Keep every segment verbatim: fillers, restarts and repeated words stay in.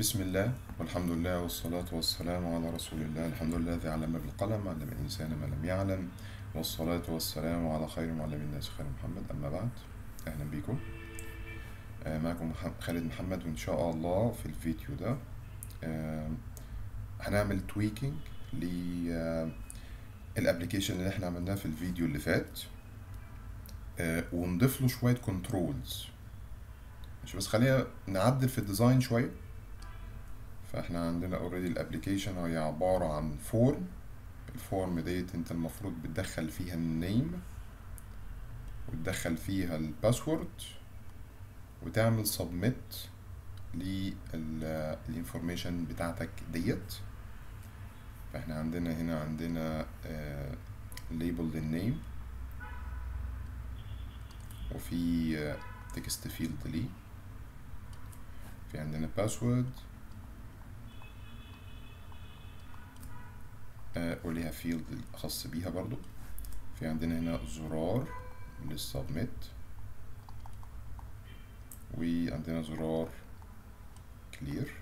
بسم الله والحمد لله والصلاة والسلام على رسول الله. الحمد لله الذي علم بالقلم، علم الإنسان ما لم يعلم، والصلاة والسلام على خير معلم الناس خير محمد. أما بعد، أهلا بكم. آه، معكم مح- خالد محمد، وإن شاء الله في الفيديو ده آه، هنعمل تويكينج للابليكيشن اللي احنا عملناه في الفيديو اللي فات، آه، ونضيف له شوية كنترولز. مش بس خلينا نعدل في الديزاين شوية. فاحنا عندنا اوريدي الابليكيشن وهي عبارة عن فورم. الفورم ديت انت المفروض بتدخل فيها النيم وتدخل فيها الباسورد وتعمل سبميت للانفورميشن بتاعتك ديت. فاحنا عندنا هنا عندنا ليبل للنيم، وفي تكست فيلد ليه، في عندنا باسورد وليها فيلد خاص بيها برضو. في عندنا هنا زرار للسبميت، وعندنا زرار كلير،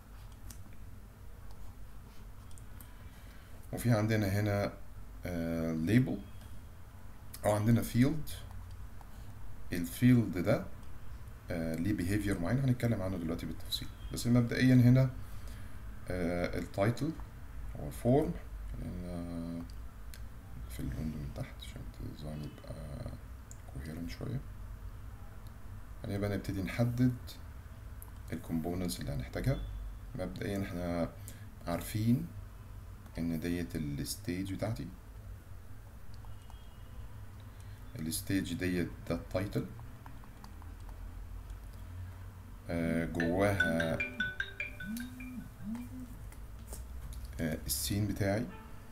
وفي عندنا هنا ليبل او عندنا فيلد. الفيلد ده آه ليه behavior معين هنتكلم عنه دلوقتي بالتفصيل. بس مبدئيا هنا آه التايتل هو فورم في الويندو من تحت عشان الديزاين يبقى كوهيرنت شوية. هنبقى نبتدي نحدد الكومبوننتس اللي هنحتاجها. مبدئيا احنا عارفين ان ديت الستيج بتاعتي، الستيج ديت ده التايتل، آه جواها آه السين بتاعي،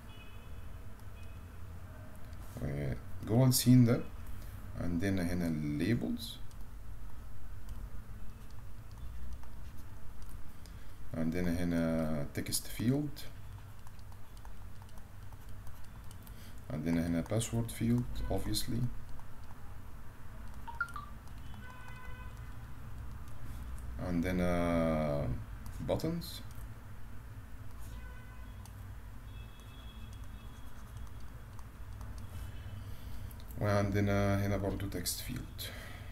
وجوه السين ده عندنا هنا الليبلز، عندنا هنا text field، عندنا هنا password field obviously، عندنا buttons، وعندنا هنا برضو text field.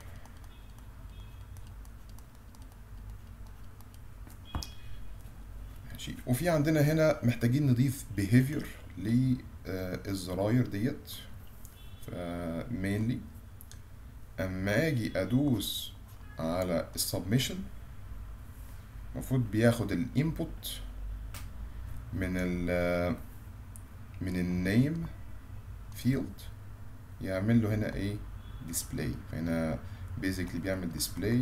ماشي. وفي عندنا هنا محتاجين نضيف behavior للزراير ديت. ف mainly اما اجي ادوس على السبمشن المفروض بياخد الانبوت من ال من النيم فيلد، يعمل له هنا ايه ديسبلاي. فهنا بيزيكلي بيعمل ديسبلاي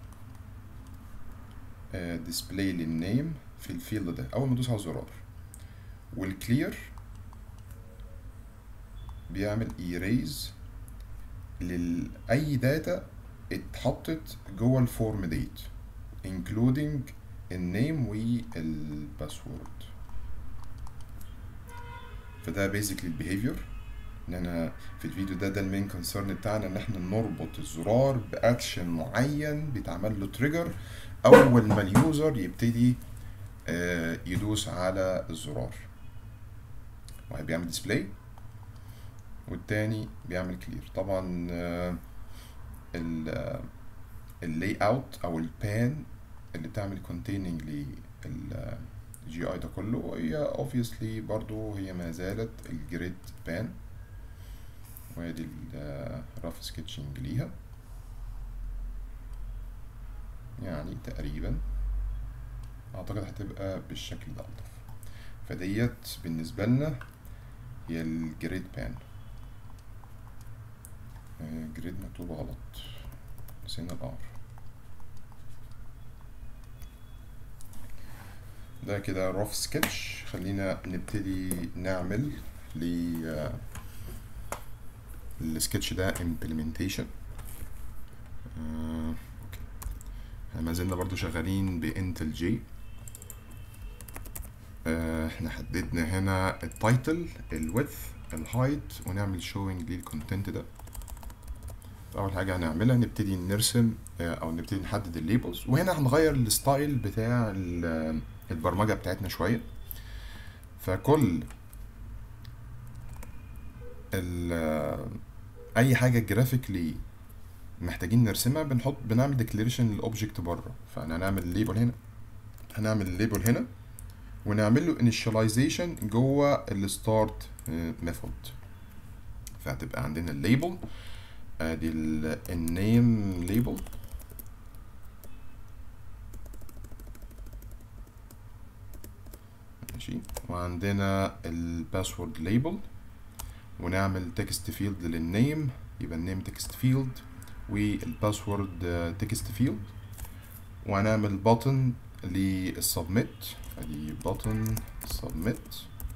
ديسبلاي للنيم في الفيلد ده اول ما ادوس على الزرار. والكلير بيعمل ايريز لاي داتا اتحطت جوه الفورم ديت including النيم والباسورد. فده بيزيكلي البيهيفير. ان احنا في الفيديو ده ده المين كونسيرن بتاعنا، ان احنا نربط الزرار باكشن معين بيتعمل له تريجر اول ما اليوزر يبتدي آه يدوس على الزرار. واحد بيعمل ديسبلاي والتاني بيعمل كلير. طبعا آه اللاي اوت او البان اللي بتعمل كونتيننج للجي اي ده كله هي obviously برضو هي ما زالت الجريد بان، وادي الرف سكتشنج ليها يعني تقريبا اعتقد هتبقى بالشكل ده الطف. فديت بالنسبه لنا هي الجريد بان. جريد مكتوبه غلط، نسينا الار. ده كده رف سكتش. خلينا نبتدي نعمل ل السكتش ده implementation. آه، اوكي. احنا ما زلنا برضو شغالين بانتل جي. آه، احنا حددنا هنا التايتل، الويدث، الهايت، ونعمل شوينج للكونتنت ده. اول حاجه هنعملها نبتدي نرسم او نبتدي نحدد الليبلز، وهنا هنغير الستايل بتاع البرمجه بتاعتنا شويه. فكل اي حاجه جرافيكلي محتاجين نرسمها بنحط بنعمل ديكليريشن للاوبجكت بره. فهنعمل ليبل هنا، هنعمل الليبل هنا ونعمل له initialization جوه الستارت ميثود. فهتبقى عندنا الليبل، ادي النيم ليبل، ماشي، وعندنا الباسورد ليبل، ونعمل تكست فيلد للنيم، يبقى النيم تكست فيلد والباسورد تكست فيلد، وهنعمل بutton للسبميت، ادي button submit،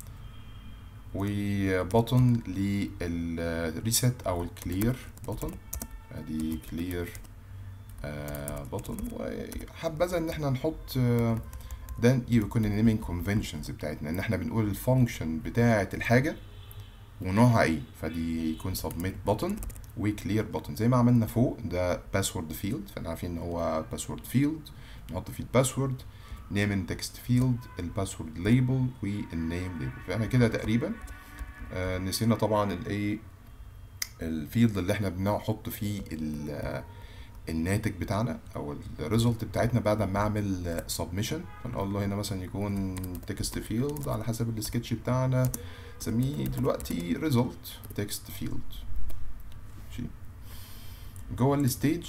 وبutton للريسيت او الكلير button، ادي كلير button. وحبذا ان احنا نحط ده يكون النيمينج كونفنشنز بتاعتنا، ان احنا بنقول الفانكشن بتاعه الحاجه ونوعها ايه. فدي يكون submit button وكلير button زي ما عملنا فوق. ده باسورد فيلد، فاحنا عارفين ان هو باسورد فيلد نحط فيه الباسورد، نيم ان تكست فيلد، الباسورد ليبل، والنيم ليبل. فاحنا كده تقريبا آه نسينا طبعا الايه الفيلد اللي احنا بنحط فيه الناتج بتاعنا او الريزلت بتاعتنا بعد ما اعمل سبمشن. فنقول له هنا مثلا يكون تكست فيلد على حسب السكتش بتاعنا، نسميه دلوقتي ريزلت تكست فيلد. ماشي، جوه الستيج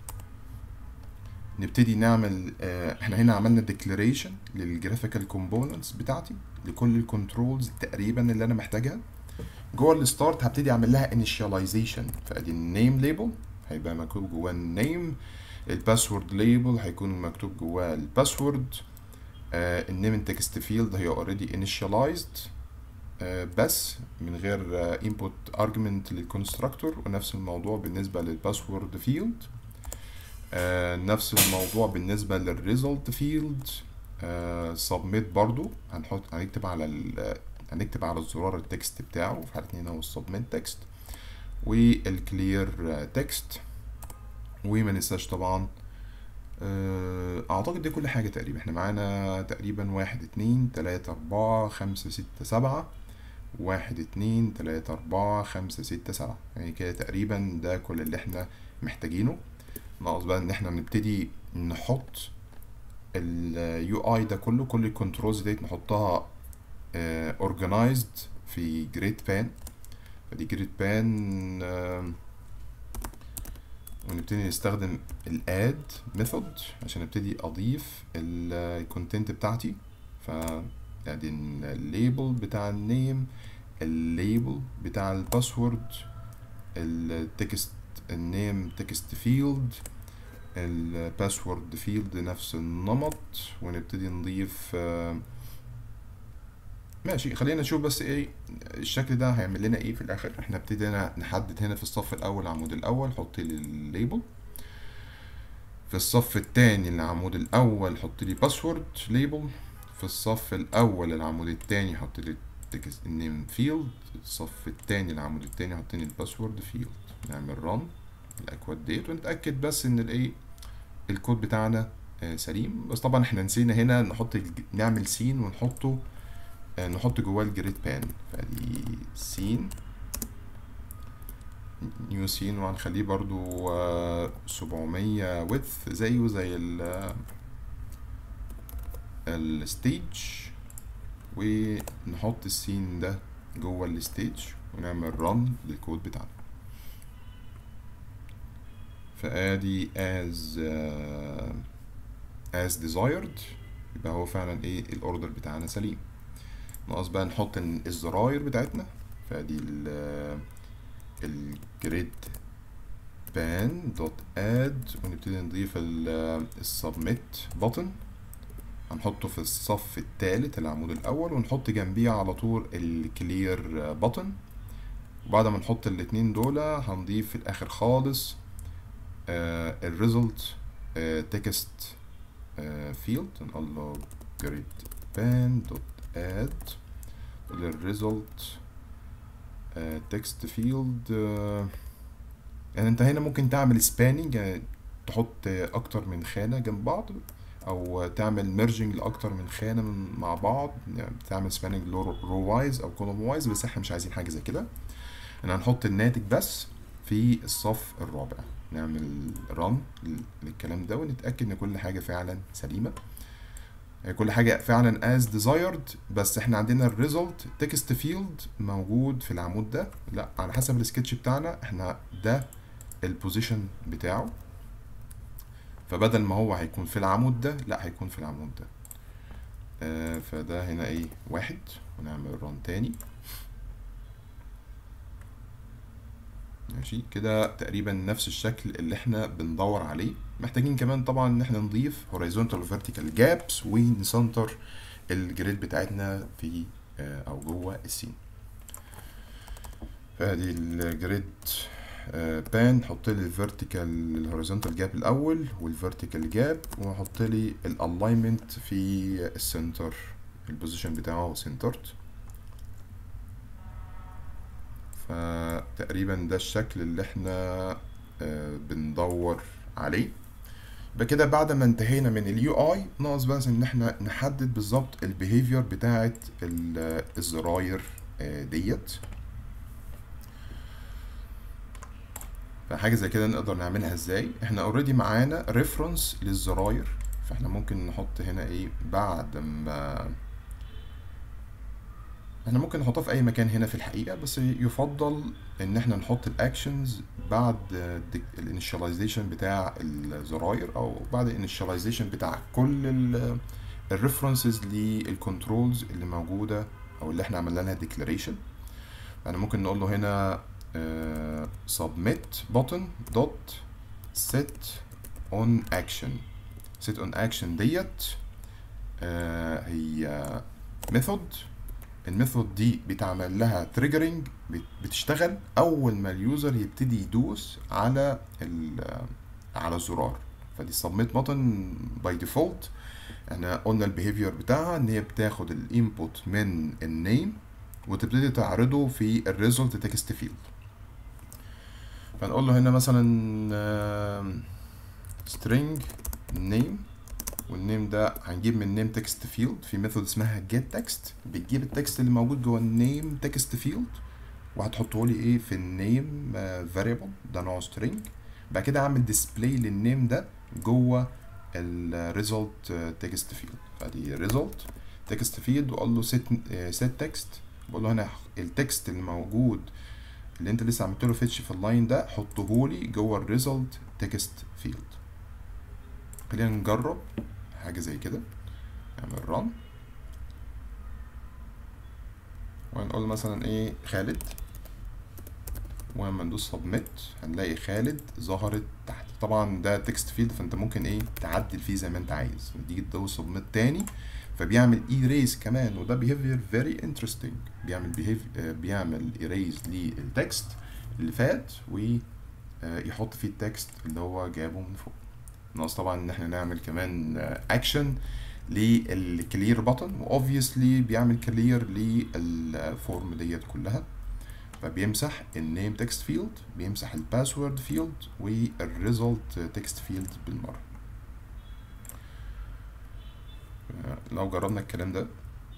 نبتدي نعمل آه احنا هنا عملنا ديكلاريشن للجرافيكال كومبوننتس بتاعتي لكل الكنترولز تقريبا اللي انا محتاجها. جوه الستارت هبتدي اعمل لها انيشاليزيشن، فادي النيم ليبل هيبقى مكتوب جواه النيم، الباسورد ليبل هيكون مكتوب جواه الباسورد، آه النيم ان تكست فيلد هي اوريدي انيشاليزد آه بس من غير انبوت آه ارجمنت للكونستراكتور. ونفس الموضوع بالنسبه للباسورد فيلد، آه نفس الموضوع بالنسبه للريزلت فيلد. سبميت آه برضو هنحط هنكتب على ال هنكتب على الزرار التكست بتاعه، في حالتنا هو السبميت تكست، والكلير تكست. وما ننساش طبعا اعتقد دي كل حاجه تقريبا. احنا معانا تقريبا واحد اتنين تلاتة اربعة خمسة ستة سبعة، واحد اتنين تلاتة اربعة خمسة ستة سبعة، يعني كده تقريبا ده كل اللي احنا محتاجينه. ناقص بقى ان احنا نبتدي نحط اليو اي ده كله، كل الكنترولز ديت نحطها اورجنايزد في جريد بان. فدي جريد بان آه ونبتدي نستخدم الاد ميثود عشان ابتدي اضيف الكونتنت بتاعتي. ف يعني الليبل بتاع النيم، الليبل بتاع الباسورد، التكست النيم تكست فيلد، الباسورد فيلد نفس النمط، ونبتدي نضيف آه ماشي. خلينا نشوف بس ايه الشكل ده هيعمل لنا ايه في الاخر. احنا ابتدينا نحدد هنا في الصف الاول العمود الاول حط لي الليبل، في الصف الثاني العمود الاول حط لي باسورد ليبل، في الصف الاول العمود الثاني حط لي تكست النيم فيلد، الصف الثاني العمود الثاني حط لي الباسورد فيلد. نعمل رن الاكواد ديت ونتاكد بس ان الايه الكود بتاعنا آه سليم. بس طبعا احنا نسينا هنا نحط نعمل سين ونحطه نحط جواه الجريد بان. فدي سين نيو سين، وهنخليه برضو سبعمية width زيه زي ال الستيج، ونحط السين ده جوه الستيج ونعمل رن للكود بتاعنا. فادي as uh, as desired، يبقى هو فعلا ايه الاوردر بتاعنا سليم. ناقص بقى نحط الزراير بتاعتنا. فدي الجريد بان دوت اد، ونبتدي نضيف السبميت بutton هنحطه في الصف الثالث العمود الاول، ونحط جنبيه على طول الكلير button. وبعد ما نحط الاتنين دول هنضيف في الاخر خالص الريزلت تكست فيلد. نقول له جريد بان دوت اد للريزلت تكست فيلد يعني انت هنا ممكن تعمل سباننج، يعني تحط اكتر من خانة جنب بعض، او تعمل ميرجنج لاكتر من خانة من مع بعض، يعني تعمل سباننج رو وايز او كولوم وايز، بس احنا مش عايزين حاجة زي كده. احنا هنحط الناتج بس في الصف الرابع. نعمل ران للكلام ده ونتأكد ان كل حاجة فعلا سليمة، كل حاجة فعلا as desired. بس احنا عندنا الريزلت تكست فيلد موجود في العمود ده، لا على حسب السكتش بتاعنا احنا ده البوزيشن بتاعه، فبدل ما هو هيكون في العمود ده لا هيكون في العمود ده. آه فده هنا ايه واحد، ونعمل ران تاني. ماشي كده تقريبا نفس الشكل اللي احنا بندور عليه. محتاجين كمان طبعا ان احنا نضيف horizontal و vertical gaps ونسنتر الجريد بتاعتنا في آه او جوه السين. فادي الجريد بان، نحط لي الفيرتيكال الهوريزونتال جاب الاول والفيرتيكال جاب، واحط لي الالاينمنت في السنتر، البوزيشن بتاعه سنترد. فتقريبا ده الشكل اللي احنا بندور عليه. يبقى كده بعد ما انتهينا من اليو اي، ناقص بس ان احنا نحدد بالظبط البيهيفير بتاعه الزراير ديت. فحاجه زي كده نقدر نعملها ازاي؟ احنا اوريدي معانا ريفرنس للزراير، فاحنا ممكن نحط هنا ايه بعد ما احنا ممكن نحطها في اي مكان هنا في الحقيقه، بس يفضل ان احنا نحط الاكشنز بعد الانيشاليزيشن بتاع الزراير، او بعد الانيشاليزيشن بتاع كل الريفرنسز للكنترولز اللي موجوده او اللي احنا عملنا لها ديكلاريشن. انا ممكن نقول له هنا uh, submit button dot set on action. set on action ديت uh, هي method. الميثود دي بتعمل لها triggering، بتشتغل اول ما اليوزر يبتدي يدوس على على الزرار. فدي submit button by default. احنا قلنا البيهيفير بتاعها ان هي بتاخد الانبوت من النيم وتبتدي تعرضه في الريزلت تكست فيلد. فنقول له هنا مثلا string name، والنيم ده هنجيب من نيم تكست فيلد في ميثود اسمها get text، بتجيب التكست اللي موجود جوه النيم تكست فيلد وهتحطه لي ايه في النيم variable ده نوع string. بعد كده اعمل ديسبلاي للنيم ده جوه الريزلت تكست فيلد. فدي ريزلت تكست فيلد، واقول له set set text، بقول له هنا التكست اللي موجود اللي انت لسه عملت له فيتش في اللاين ده حطه لي جوه الريزلت تكست فيلد. خلينا نجرب حاجه زي كده. نعمل ران ونقول مثلا ايه خالد، ولما ندوس سبميت هنلاقي خالد ظهرت تحت. طبعا ده تكست فيلد فانت ممكن ايه تعدل فيه زي ما انت عايز. تيجي تدوس سبميت تاني فبيعمل ايريز كمان، وده بيهيفير فيري انترستنج. بيعمل بيهيف بيعمل ايريز للتكست اللي فات ويحط فيه التكست اللي هو جابه من فوق. ناقص طبعا ان احنا نعمل كمان اكشن للكلير بutton، واوبفيسلي بيعمل كلير للفورم ديت كلها. فبيمسح النيم تكست فيلد، بيمسح الباسورد فيلد والريزلت تكست فيلد بالمره. لو جربنا الكلام ده،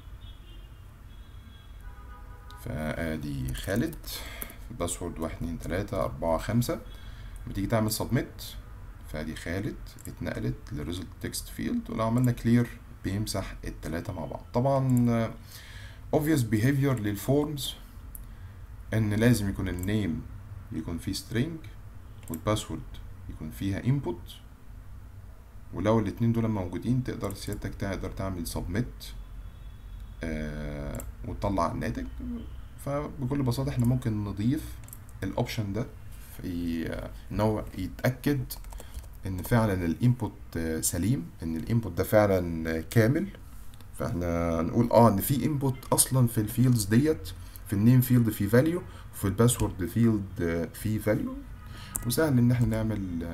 فادي خالد باسورد واحد اتنين تلاتة اربعة خمسة، بتيجي تعمل سبميت فادي خالد اتنقلت للريزلت تكست فيلد. ولو عملنا كلير بيمسح التلاتة مع بعض. طبعا obvious behavior للفورمز ان لازم يكون النيم يكون فيه string والباسورد يكون فيها input، ولو الاتنين دول موجودين تقدر سيادتك تقدر تعمل submit آه وتطلع الناتج. فبكل بساطة احنا ممكن نضيف الاوبشن ده في آه ان هو يتأكد ان فعلا الانبوت سليم، ان الانبوت ده فعلا كامل. فاحنا نقول اه ان في انبوت اصلا في الفيلدز ديت، في النيم فيلد في فاليو، وفي الباسورد فيلد في فاليو. وسهل ان احنا نعمل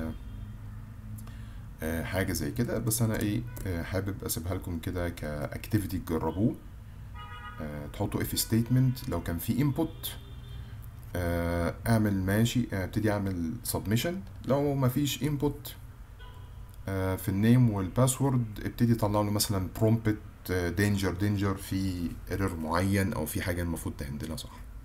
آه حاجه زي كده. بس انا ايه آه حابب اسيبها لكم كده كاكتيفيتي تجربوه. آه تحطوا اف ستيتمنت لو كان في انبوت آه، اعمل ماشي، آه، ابتدي اعمل سبمشن. لو مفيش انبوت في النيم والباسورد، ابتدي طلع له مثلا برومبت دينجر دينجر، في ايرور معين او في حاجه المفروض تهندلها صح.